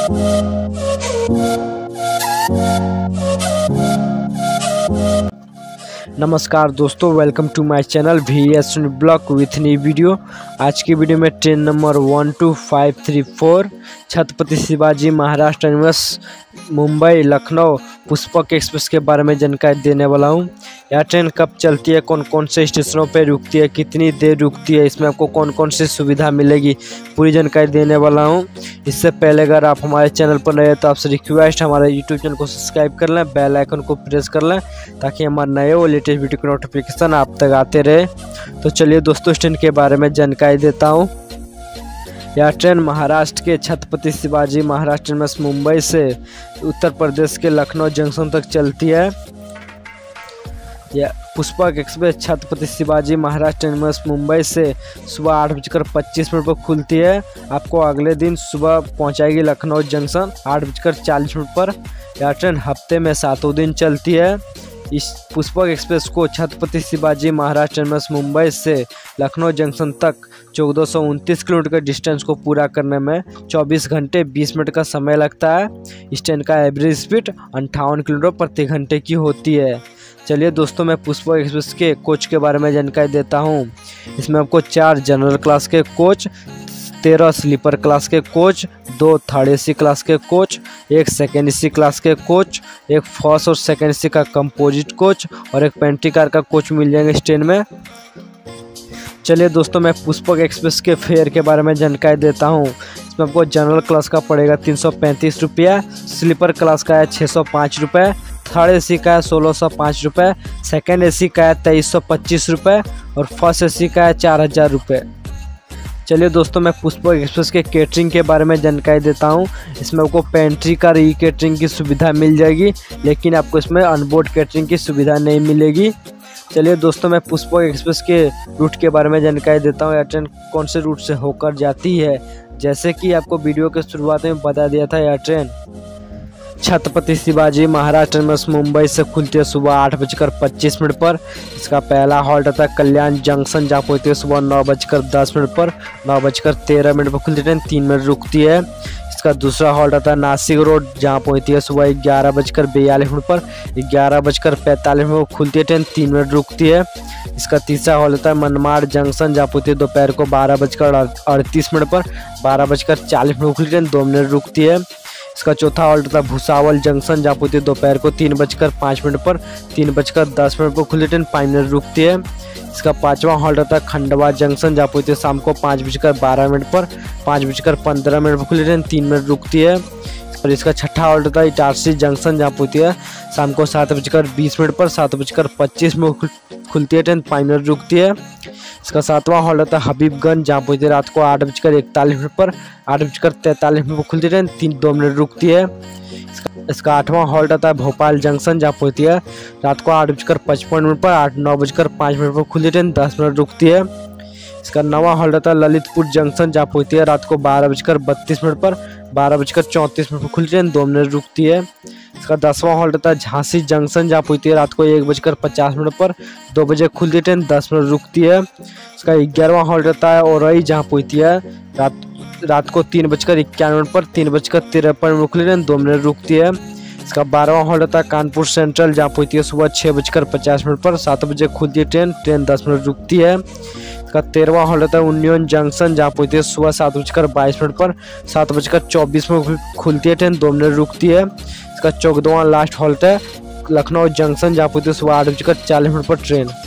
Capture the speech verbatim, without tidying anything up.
नमस्कार दोस्तों, welcome to my channel V S blog with new video. आज की वीडियो में train number one two five three four Chhatrapati Shivaji Maharaj terminus Mumbai Lucknow Pushpak express के बारे में जानकारी देने वाला हूं। यह ट्रेन कब चलती है, कौन कौन से स्टेशनों पर रुकती है, कितनी देर रुकती है, इसमें आपको कौन कौन सी सुविधा मिलेगी, पूरी जानकारी देने वाला हूं। इससे पहले अगर आप हमारे चैनल पर नए तो आपसे रिक्वेस्ट हमारे यूट्यूब चैनल को सब्सक्राइब कर लें, बेल आइकन को प्रेस कर लें ताकि हमारे नए और लेटेस्ट वीडियो के नोटिफिकेशन आप तक आते रहे। तो चलिए दोस्तों, इस ट्रेन के बारे में जानकारी देता हूँ। यह ट्रेन महाराष्ट्र के छत्रपति शिवाजी महाराज टर्मिनस मुंबई से उत्तर प्रदेश के लखनऊ जंक्शन तक चलती है। यह पुष्पक एक्सप्रेस छत्रपति शिवाजी महाराज टर्मिनस मुंबई से सुबह आठ बजकर पच्चीस मिनट पर खुलती है। आपको अगले दिन सुबह पहुंचाएगी लखनऊ जंक्शन आठ बजकर चालीस मिनट पर। यह ट्रेन हफ्ते में सातों दिन चलती है। इस पुष्पक एक्सप्रेस को छत्रपति शिवाजी महाराज टर्मिनस मुंबई से लखनऊ जंक्शन तक चौदह सौ उनतीस किलोमीटर के डिस्टेंस को पूरा करने में चौबीस घंटे बीस मिनट का समय लगता है। इस ट्रेन का एवरेज स्पीड अंठावन किलोमीटर प्रति घंटे की होती है। चलिए दोस्तों, मैं पुष्पक एक्सप्रेस के कोच के बारे में जानकारी देता हूँ। इसमें आपको चार जनरल क्लास के कोच, तेरह स्लीपर क्लास के कोच, दो थर्ड एसी क्लास के कोच, एक सेकेंड एसी क्लास के कोच, एक फर्स्ट और सेकेंड एसी का कंपोजिट कोच और एक पेंट्री कार का कोच मिल जाएंगे इस ट्रेन में। चलिए दोस्तों, मैं पुष्पक एक्सप्रेस के फेयर के बारे में जानकारी देता हूँ। इसमें आपको जनरल क्लास का पड़ेगा तीन सौ पैंतीस रुपया, स्लीपर क्लास का है छः सौ पाँच रुपये, थर्ड एसी का है सोलह सौ पाँच रुपये, सेकेंड एसी का है तेईस सौ पच्चीस रुपये और फर्स्ट एसी का है चार हज़ार रुपये। चलिए दोस्तों, मैं पुष्पक एक्सप्रेस के केटरिंग के बारे में जानकारी देता हूं। इसमें आपको पेंट्री कार ई केटरिंग की सुविधा मिल जाएगी, लेकिन आपको इसमें अनबोर्ड केटरिंग की सुविधा नहीं मिलेगी। चलिए दोस्तों, मैं पुष्पक एक्सप्रेस के रूट के बारे में जानकारी देता हूं। यह ट्रेन कौन से रूट से होकर जाती है। जैसे कि आपको वीडियो के शुरुआत में बता दिया था, यह ट्रेन छत्रपति शिवाजी महाराज टर्मिनस मुंबई से खुलती है सुबह आठ बजकर पच्चीस मिनट पर। इसका पहला हॉल्ट आता है कल्याण जंक्शन, जहाँ पहुँचती है सुबह नौ बजकर दस मिनट पर। नौ बजकर तेरह मिनट पर खुलती ट्रेन तीन मिनट रुकती है। इसका दूसरा हॉल्ट आता है नासिक रोड, जहाँ पहुँचती है सुबह ग्यारह बजकर बयालीस मिनट पर। ग्यारह बजकर पैंतालीस मिनट पर खुलती है ट्रेन तीन मिनट रुकती है। इसका तीसरा हॉल्ट होता है मनमाड़ जंक्शन, जहाँ पहुँचती है दोपहर को बारह बजकर अड़तीस मिनट पर। बारह बजकर चालीस मिनट खुलती ट्रेन दो मिनट रुकती है। इसका चौथा हॉल्ट था भुसावल जंक्शन, जहाँ पहुँचती है दोपहर को तीन बजकर पाँच मिनट पर। तीन बजकर दस मिनट पर खुली ट्रेन पाँच मिनट रुकती है। इसका पांचवा हॉल्ट था खंडवा जंक्शन, जहाँ पहुँचती है शाम को पाँच बजकर बारह मिनट पर। पाँच बजकर पंद्रह मिनट पर खुली ट्रेन तीन मिनट रुकती है। और इसका छठा हॉल्ट था इटारसी जंक्शन, जहाँ पहुँचती है शाम को सात बजकर बीस मिनट पर। सात बजकर पच्चीस मिनट खुलती है ट्रेन, पाँच मिनट रुकती है। इसका सातवां हॉल्ट था हबीबगंज, जहाँ पहुँचती है रात को आठ बजकर इकतालीस मिनट पर। आठ बजकर तैंतालीस मिनट पर खुलती ट्रेन तीन दो मिनट रुकती है। इसका, इसका आठवां हॉल्ट आता है भोपाल जंक्शन, जहाँ पहुँचती है रात को आठ बजकर पचपन मिनट पर। आठ नौ बजकर पाँच मिनट पर खुलती ट्रेन दस मिनट रुकती है। इसका नौवां हॉल्ट आता है ललितपुर जंक्शन, जहाँ पहुँचती है रात को बारह बजकर बत्तीस मिनट पर। बारह बजकर चौंतीस मिनट पर खुलती ट्रेन दो मिनट रुकती है। इसका दसवां हॉल्ट आता है झांसी जंक्शन, जहाँ पहुँचती है रात को एक बजकर पचास मिनट पर। दो बजे खुलती ट्रेन दस मिनट रुकती है। इसका ग्यारहवां हॉल्ट आता है औरई, जहाँ पहुँचती है रात रात को तीन बजकर इक्यावन मिनट पर। तीन बजकर तिरपन मिनट खुलती ट्रेन दो मिनट रुकती है। इसका बारहवां हॉल्ट आता है कानपुर सेंट्रल, जहाँ पहुँचती है सुबह छः बजकर पचास मिनट पर। सात बजे खुलती है ट्रेन ट्रेन दस मिनट रुकती है। इसका तेरहवां हॉल्ट आता है यूनियन जंक्शन, जहाँ पहुँचती है सुबह सात बजकर बाईस मिनट पर। सात बजकर चौबीस मिनट खुलती है ट्रेन दो मिनट रुकती है। इसका चौदहवां लास्ट हॉल्ट है लखनऊ जंक्शन, जहाँ पहुँचती है सुबह आठ बजकर चालीस मिनट पर ट्रेन।